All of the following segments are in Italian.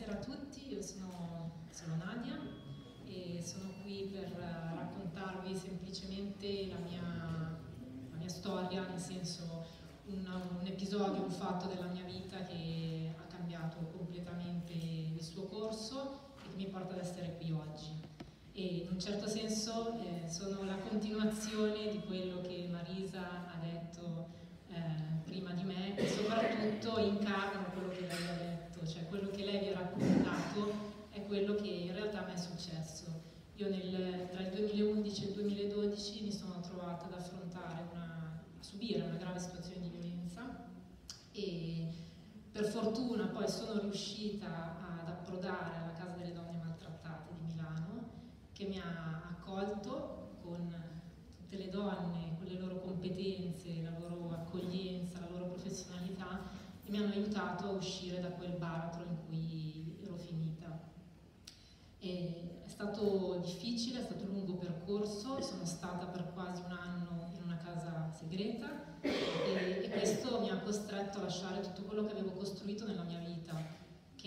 buonasera a tutti, io sono Nadia e sono qui per raccontarvi semplicemente la mia storia, nel senso un episodio, un fatto della mia vita che ha cambiato completamente il suo corso e che mi porta ad essere qui oggi. E in un certo senso sono la continuazione di quello che Marisa ha detto prima di me e soprattutto incarnano quello che lei ha detto, cioè quello che lei vi ha raccontato è quello che in realtà a me è successo. Io tra il 2011 e il 2012 mi sono trovata ad affrontare a subire una grave situazione di violenza e per fortuna poi sono riuscita ad approdare alla Casa delle Donne Maltrattate di Milano, che mi ha accolto con tutte le donne, con le loro competenze, la loro accoglienza, la loro professionalità e mi hanno aiutato a uscire da quel baratro in cui ero finita. È stato difficile, è stato un lungo percorso, sono stata per quasi un anno in una casa segreta e questo mi ha costretto a lasciare tutto quello che avevo costruito nella mia vita,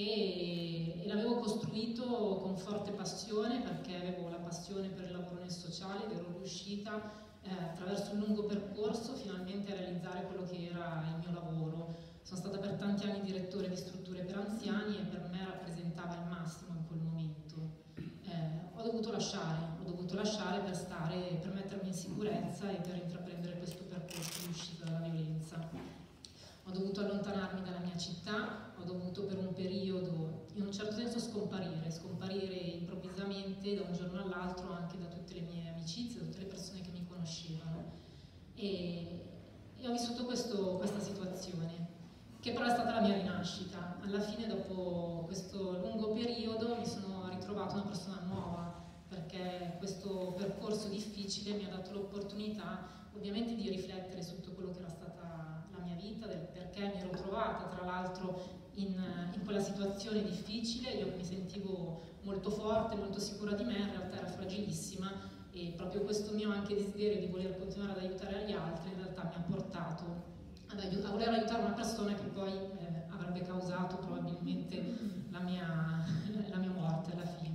e l'avevo costruito con forte passione perché avevo la passione per il lavoro nel sociale ed ero riuscita attraverso un lungo percorso finalmente a realizzare quello che era il mio lavoro. Sono stata per tanti anni direttore di strutture per anziani e per me rappresentava il massimo in quel momento. Ho dovuto lasciare per mettermi in sicurezza e per intraprendere questo percorso di uscita dalla violenza. Ho dovuto allontanarmi dalla mia città, ho dovuto per un periodo in un certo senso scomparire improvvisamente da un giorno all'altro anche da tutte le mie amicizie, da tutte le persone che mi conoscevano e ho vissuto questa situazione che però è stata la mia rinascita. Alla fine, dopo questo lungo periodo, mi sono ritrovata una persona nuova perché questo percorso difficile mi ha dato l'opportunità ovviamente di riflettere su tutto quello che era stata la mia vita, del perché mi ero trovata tra l'altro in quella situazione difficile. Io mi sentivo molto forte, molto sicura di me, in realtà era fragilissima e proprio questo mio anche desiderio di voler continuare ad aiutare gli altri in realtà mi ha portato a voler aiutare una persona che poi avrebbe causato probabilmente la mia morte alla fine.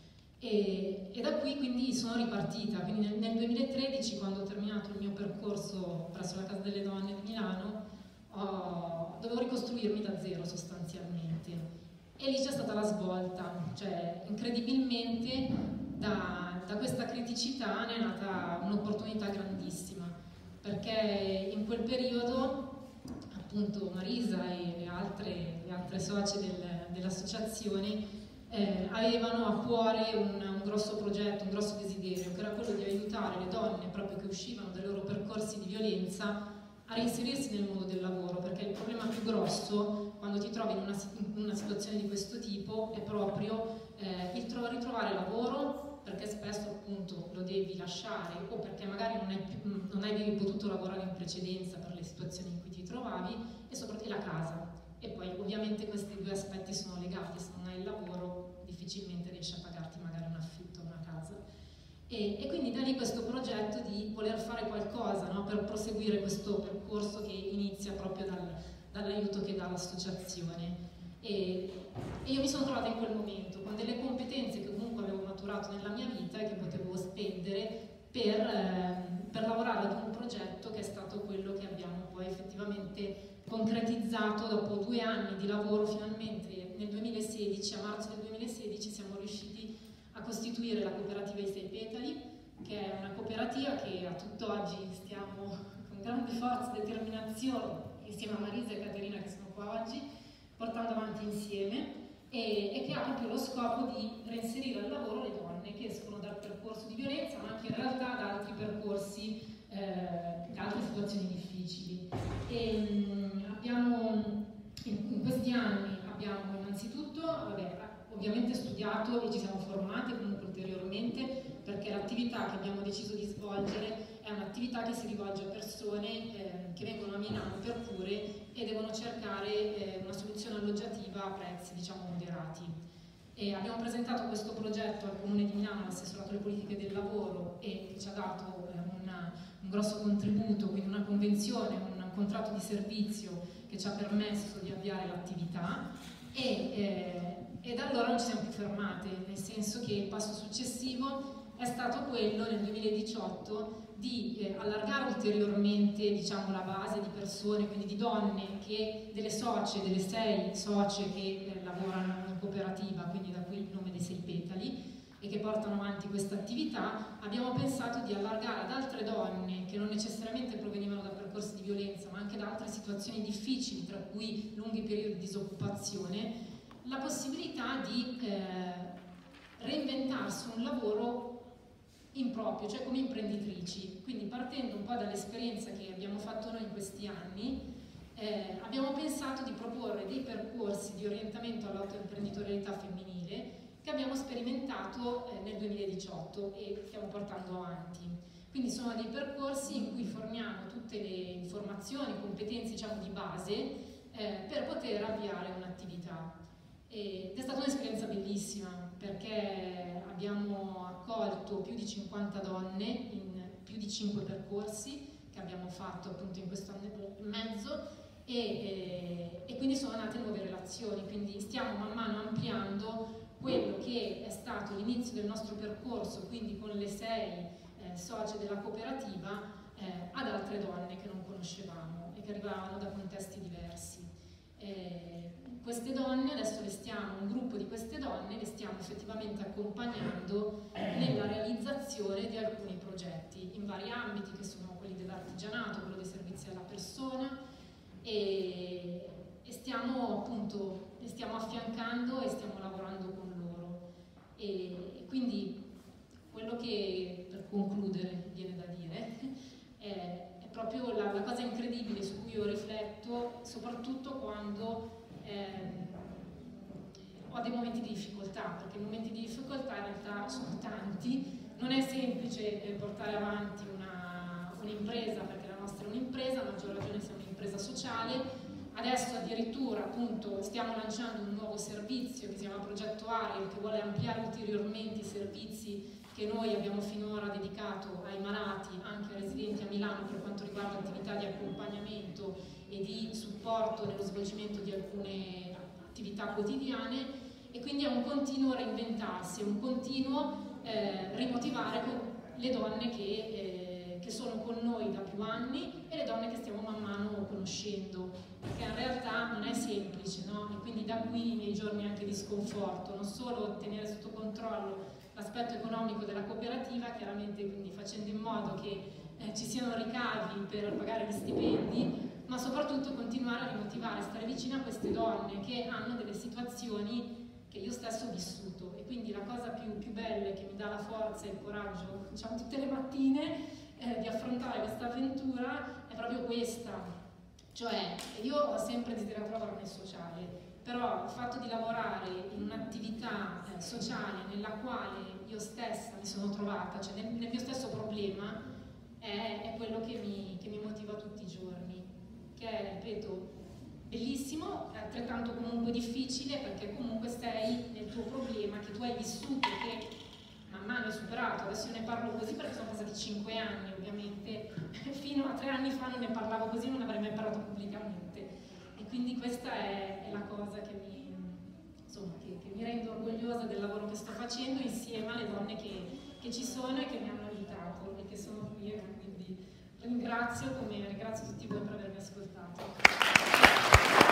E da qui quindi sono ripartita, quindi nel 2013, quando ho terminato il mio percorso presso la Casa delle Donne di Milano, dovevo ricostruirmi da zero sostanzialmente e lì c'è stata la svolta, cioè incredibilmente da questa criticità ne è nata un'opportunità grandissima, perché in quel periodo appunto Marisa e le altre socie dell'associazione avevano a cuore un grosso progetto, un grosso desiderio, che era quello di aiutare le donne proprio che uscivano dai loro percorsi di violenza a reinserirsi nel mondo del lavoro, perché il problema più grosso quando ti trovi in una situazione di questo tipo è proprio il ritrovare lavoro, perché spesso appunto lo devi lasciare o perché magari non hai potuto lavorare in precedenza per le situazioni in cui ti trovavi, e soprattutto la casa. E poi ovviamente questi due aspetti sono legati: se non hai il lavoro difficilmente riesci a pagarti magari un affitto o una casa. E quindi da lì questo progetto di voler fare qualcosa, no, per proseguire questo percorso che inizia proprio dall'aiuto che dà l'associazione. E io mi sono trovata in quel momento con delle competenze che comunque avevo maturato nella mia vita e che potevo spendere per lavorare ad un progetto che è stato quello che abbiamo poi effettivamente concretizzato dopo 2 anni di lavoro. Finalmente nel 2016, a marzo del 2016, siamo riusciti a costituire la cooperativa I 6 Petali, che è una cooperativa che a tutt'oggi stiamo con grande forza e determinazione, insieme a Marisa e Caterina che sono qua oggi, portando avanti insieme e che ha proprio lo scopo di reinserire al lavoro le donne che escono dal percorso di violenza, ma anche in realtà da altri percorsi, da altre situazioni difficili. In questi anni abbiamo innanzitutto ovviamente studiato e ci siamo formati comunque ulteriormente, perché l'attività che abbiamo deciso di svolgere è un'attività che si rivolge a persone che vengono a Milano per cure e devono cercare una soluzione alloggiativa a prezzi diciamo moderati. E abbiamo presentato questo progetto al Comune di Milano, all'assessorato alle politiche del lavoro, e che ci ha dato un grosso contributo, quindi una convenzione, un contratto di servizio che ci ha permesso di avviare l'attività e E da allora non ci siamo più fermate, nel senso che il passo successivo è stato quello nel 2018 di allargare ulteriormente, diciamo, la base di persone, quindi di donne, delle socie, delle 6 socie che lavorano in cooperativa, quindi da qui il nome dei 6 petali, e che portano avanti questa attività. Abbiamo pensato di allargare ad altre donne che non necessariamente provenivano da percorsi di violenza, ma anche da altre situazioni difficili, tra cui lunghi periodi di disoccupazione, la possibilità di reinventarsi un lavoro in proprio, cioè come imprenditrici. Quindi, partendo un po' dall'esperienza che abbiamo fatto noi in questi anni, abbiamo pensato di proporre dei percorsi di orientamento all'autoimprenditorialità femminile che abbiamo sperimentato nel 2018 e stiamo portando avanti. Quindi sono dei percorsi in cui forniamo tutte le informazioni, competenze, diciamo, di base per poter avviare un'attività. Ed è stata un'esperienza bellissima, perché abbiamo accolto più di 50 donne in più di 5 percorsi che abbiamo fatto appunto in questo anno e mezzo, e quindi sono nate nuove relazioni. Quindi stiamo man mano ampliando quello che è stato l'inizio del nostro percorso, quindi con le 6 socie della cooperativa, ad altre donne che non conoscevamo e che arrivavano da contesti diversi. Queste donne, adesso un gruppo di queste donne le stiamo effettivamente accompagnando nella realizzazione di alcuni progetti in vari ambiti, che sono quelli dell'artigianato, quello dei servizi alla persona, e stiamo appunto, le stiamo affiancando e stiamo lavorando con loro. E quindi quello che, per concludere, viene da dire è proprio la cosa incredibile su cui io rifletto, soprattutto quando ho dei momenti di difficoltà, perché i momenti di difficoltà in realtà sono tanti. Non è semplice portare avanti un'impresa, perché la nostra è un'impresa, a maggior ragione siamo un'impresa sociale. Adesso addirittura appunto stiamo lanciando un nuovo servizio che si chiama Progetto Ariel, che vuole ampliare ulteriormente i servizi che noi abbiamo finora dedicato ai malati, anche ai residenti a Milano, per quanto riguarda attività di accompagnamento e di supporto nello svolgimento di alcune attività quotidiane. E quindi è un continuo reinventarsi, è un continuo rimotivare le donne che sono con noi da più anni e le donne che stiamo man mano conoscendo, perché in realtà non è semplice, no? E quindi da qui i miei giorni anche di sconforto, non solo tenere sotto controllo l'aspetto economico della cooperativa, chiaramente, quindi facendo in modo che ci siano ricavi per pagare gli stipendi, ma soprattutto continuare a rimotivare, stare vicino a queste donne che hanno delle situazioni che io stesso ho vissuto. E quindi la cosa più bella, che mi dà la forza e il coraggio, diciamo, tutte le mattine di affrontare questa avventura, è proprio questa. Cioè, io ho sempre desiderato lavorare nel sociale, però il fatto di lavorare in un'attività sociale nella quale io stessa mi sono trovata, cioè nel mio stesso problema, è quello che mi motiva tutti i giorni, che è, ripeto, bellissimo, è altrettanto comunque difficile, perché comunque sei nel tuo problema che tu hai vissuto, che man mano hai superato. Adesso io ne parlo così perché sono passati 5 anni, ovviamente fino a 3 anni fa non ne parlavo così, non avrei mai parlato pubblicamente, e quindi questa è la cosa che mi rende orgogliosa del lavoro che sto facendo, insieme alle donne che ci sono e che mi hanno aiutato e che sono qui, e quindi ringrazio tutti voi per avermi ascoltato.